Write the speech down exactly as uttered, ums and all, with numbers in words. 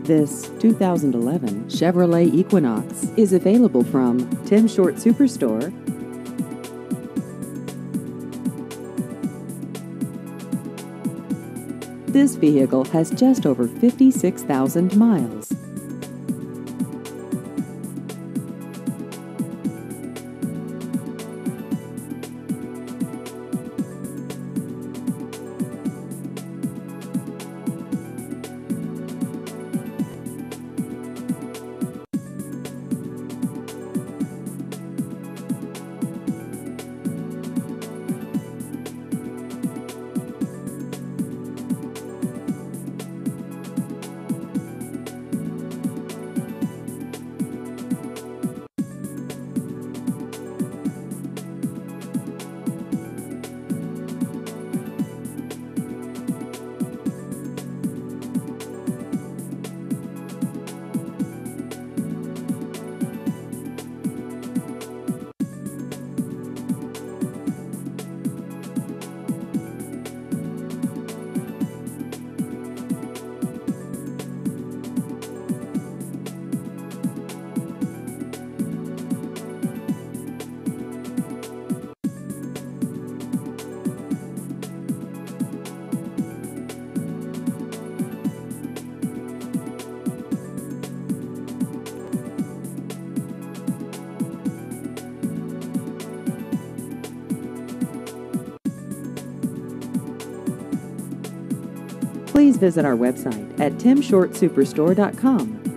This two thousand eleven Chevrolet Equinox is available from Tim Short Superstore. This vehicle has just over fifty-six thousand miles. Please visit our website at tim short superstore dot com.